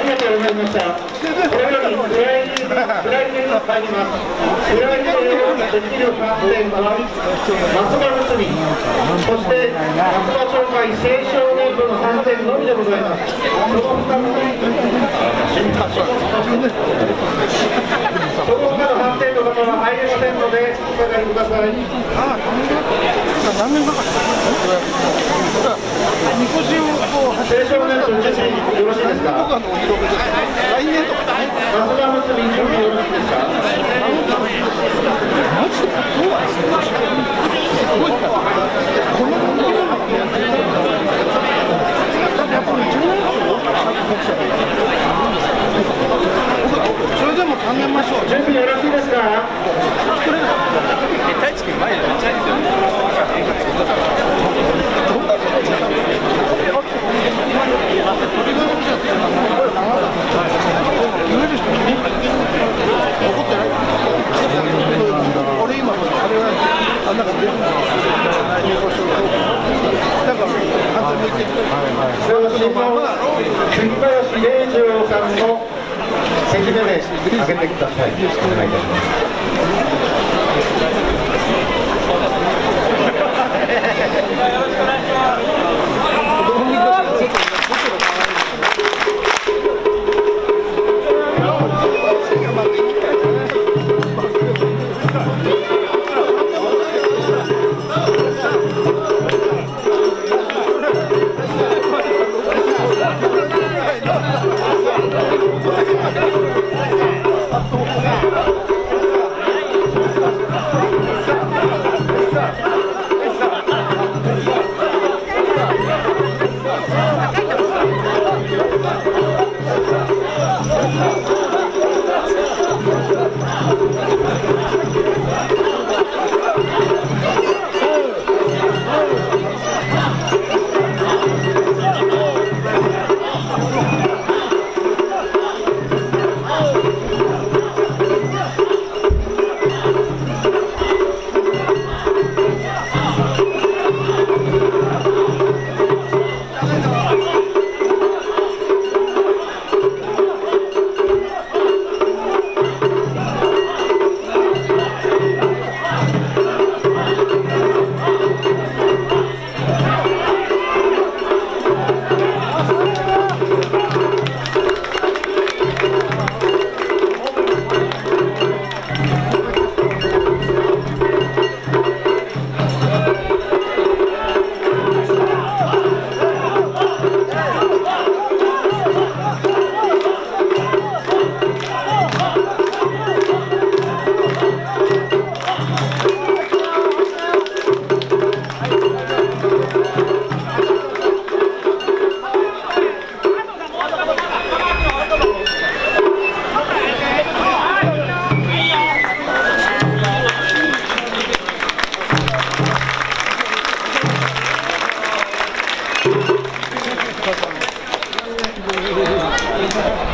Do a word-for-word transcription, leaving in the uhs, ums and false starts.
りがとうございました。これよりフライデーフライデーに入ります。フライデーをできる観点は松葉結び、そして松葉町会青少年部の観点のみでございます。そのふたつその他の観点の方は入れませんのでお下がりください。何年かかったみこしを青少年部準備よろしいですか。来年とか松葉結び準備よろしいですか。それでも考えましょう。準備よろしいですか。太一君前でめっちゃいいですよ。俺今あれはあんな感じでだから簡単に言って杉林礼二さんの関目で上げてください。お願いいたします。 Thank you.